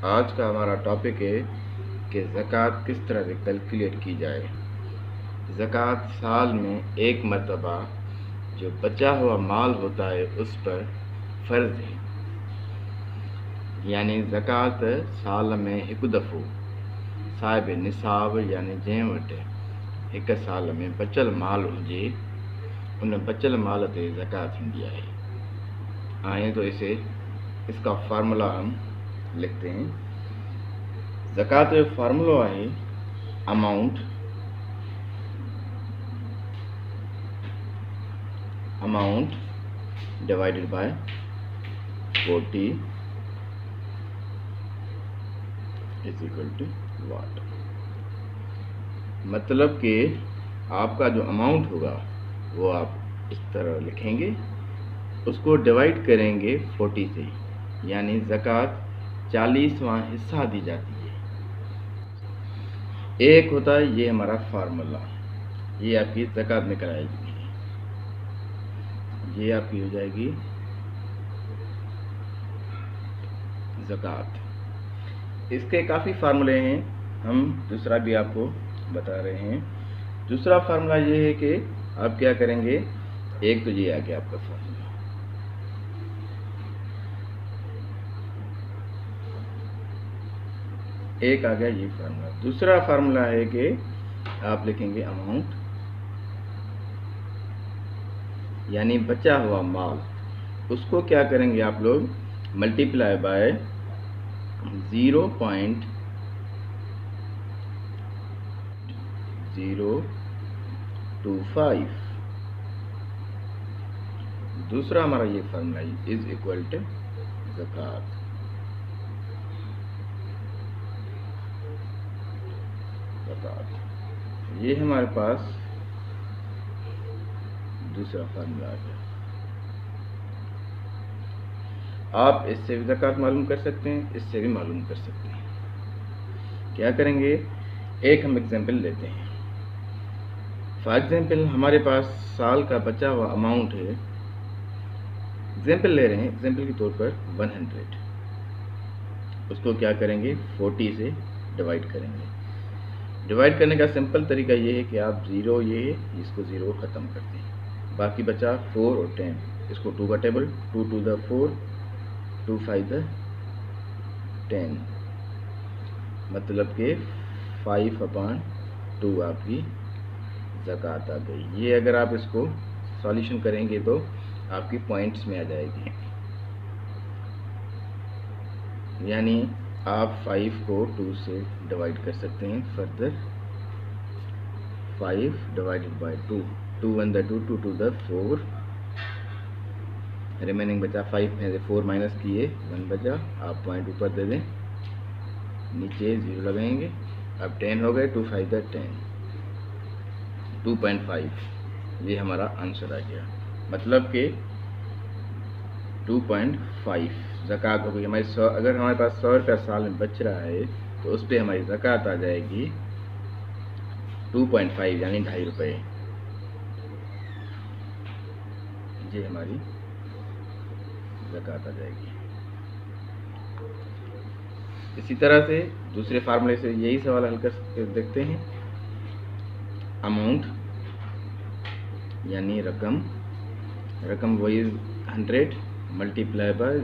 आज का हमारा टॉपिक है कि ज़कात किस तरह से कैलकुलेट की जाए। ज़कात साल में एक मरतबा जो बचा हुआ माल होता है उस पर फ़र्ज़ है, यानी ज़कात साल में हिकु दफ़ो साहिब निसाब यानी जंहिं वटि हिक साल में बचल माल हुजे उन बचल माल ते ज़कात थींदी आहे। आए तो इसका फार्मूला हम लिखते हैं। ज़कात जो फार्मूलो आहे amount divided by 40 is equal to what. मतलब कि आपका जो अमाउंट होगा वो आप इस तरह लिखेंगे, उसको डिवाइड करेंगे 40 से, यानी ज़कात 40वां हिस्सा दी जाती है। एक होता है ये हमारा फार्मूला, ये आपकी ज़कात निकल आएगी, ये आपकी हो जाएगी ज़कात। इसके काफ़ी फार्मूले हैं, हम दूसरा भी आपको बता रहे हैं। दूसरा फार्मूला ये है कि आप क्या करेंगे, एक तो ये आ गया आपका फार्मूला, एक आ गया ये फार्मूला। दूसरा फार्मूला है कि आप लिखेंगे अमाउंट यानी बचा हुआ माल, उसको क्या करेंगे आप लोग मल्टीप्लाई बाय 0.025। दूसरा हमारा ये फार्मूला इज इक्वल टू ज़कात। ये हमारे पास दूसरा फार्मूला आ गया। आप इससे भी ज़कात मालूम कर सकते हैं, इससे भी मालूम कर सकते हैं। क्या करेंगे, एक हम एग्जांपल लेते हैं। फॉर एग्जांपल हमारे पास साल का बचा हुआ अमाउंट है, एग्जांपल ले रहे हैं, एग्जांपल के तौर पर 100। उसको क्या करेंगे 40 से डिवाइड करेंगे। डिवाइड करने का सिंपल तरीका ये है कि आप ज़ीरो इसको ज़ीरो ख़त्म करते हैं, बाकी बचा 4 और 10, इसको 2 का टेबल, 2 to the 4, 2 5 the 10, मतलब कि 5/2 आपकी ज़कात आ गई। ये अगर आप इसको सॉल्यूशन करेंगे तो आपकी पॉइंट्स में आ जाएगी, यानी आप 5 को 2 से डिवाइड कर सकते हैं। Further 5 divided by 2, 2 1 the 2, 2 2 the 4, remaining बचा 5 में से 4 माइनस किए 1 बचा। आप पॉइंट ऊपर दे दें, नीचे 0 लगाएंगे। अब 10 हो गए, 2 5 the 10, 2.5। ये हमारा आंसर आ गया, मतलब कि 2.5 ज़कात हो गई हमारी। अगर हमारे पास 100 रुपया साल में बच रहा है तो उस पर हमारी ज़कात आ जाएगी 2.5 यानी 2.5 रुपये। ये हमारी ज़कात आ जाएगी। इसी तरह से दूसरे फार्मूले से यही सवाल हल कर देखते हैं। अमाउंट यानी रकम वही 100 मल्टीप्लाई बाय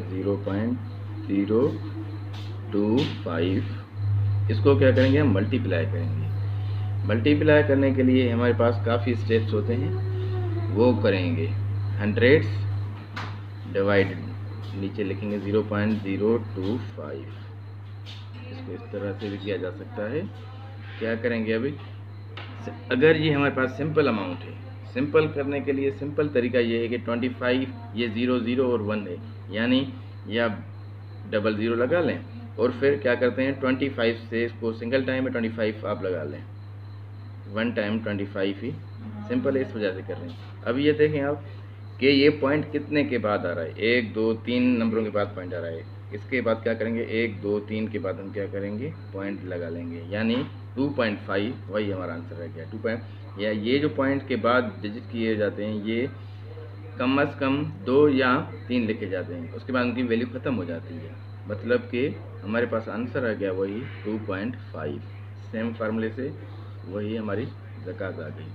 0.025। इसको क्या करेंगे, हम मल्टीप्लाई करेंगे। मल्टीप्लाई करने के लिए हमारे पास काफ़ी स्टेप्स होते हैं, वो करेंगे। 100 डिवाइडेड, नीचे लिखेंगे 0.025। इसको इस तरह से भी किया जा सकता है। क्या करेंगे अभी, अगर ये हमारे पास सिंपल अमाउंट है, सिंपल करने के लिए सिंपल तरीका ये है कि 25, ये 0 0 और 1 है, यानी या डबल 0 लगा लें और फिर क्या करते हैं 25 से इसको सिंगल टाइम में 25 आप लगा लें, 1 टाइम 25 ही सिंपल है, इस वजह से कर रहे हैं। अभी ये देखें आप कि ये पॉइंट कितने के बाद आ रहा है, 1 2 3 नंबरों के बाद पॉइंट आ रहा है। इसके बाद क्या करेंगे, 1 2 3 के बाद हम क्या करेंगे, पॉइंट लगा लेंगे, यानी 2.5 वही हमारा आंसर रह गया। 2 या ये जो पॉइंट के बाद डिजिट किए जाते हैं ये कम से कम 2 या 3 लिखे जाते हैं, उसके बाद उनकी वैल्यू ख़त्म हो जाती है। मतलब कि हमारे पास आंसर आ गया वही 2.5। सेम फार्मूले से वही हमारी ज़कात आ गई।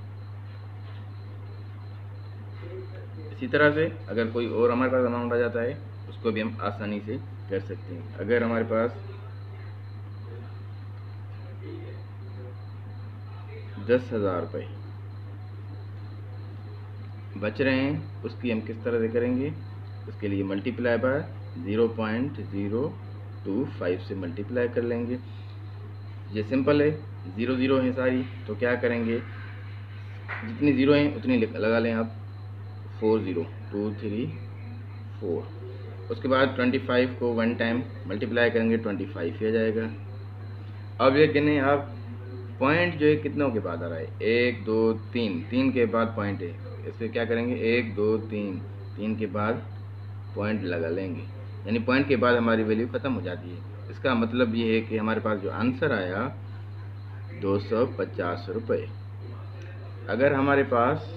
इसी तरह से अगर कोई और हमारे पास अमाउंट आ जाता है उसको भी हम आसानी से कर सकते हैं। अगर हमारे पास 10,000 रुपये बच रहे हैं, उसकी हम किस तरह से करेंगे? उसके लिए मल्टीप्लाई बाय 0.025 से मल्टीप्लाई कर लेंगे। ये सिंपल है, 0 0 है सारी, तो क्या करेंगे, जितनी ज़ीरो हैं उतनी लगा लें आप। 4 0 2 3 4। उसके बाद 25 को 1 टाइम मल्टीप्लाई करेंगे 25 ही आ जाएगा। अब ये गिने आप, पॉइंट जो है कितनों के बाद आ रहा है? 1 2 3, 3 के बाद पॉइंट है, इससे क्या करेंगे 1 2 3, 3 के बाद पॉइंट लगा लेंगे, यानी पॉइंट के बाद हमारी वैल्यू ख़त्म हो जाती है। इसका मतलब ये है कि हमारे पास जो आंसर आया 250 रुपये। अगर हमारे पास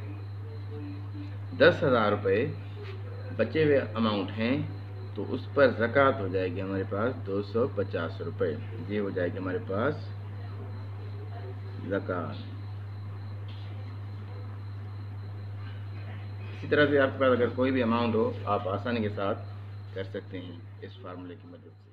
10,000 रुपये बचे हुए अमाउंट हैं तो उस पर ज़कात हो जाएगी हमारे पास 250 रुपये। ये हो जाएगी हमारे पास ज़कात। इसी तरह से आपके पास अगर कोई भी अमाउंट हो आप आसानी के साथ कर सकते हैं इस फार्मूले की मदद से।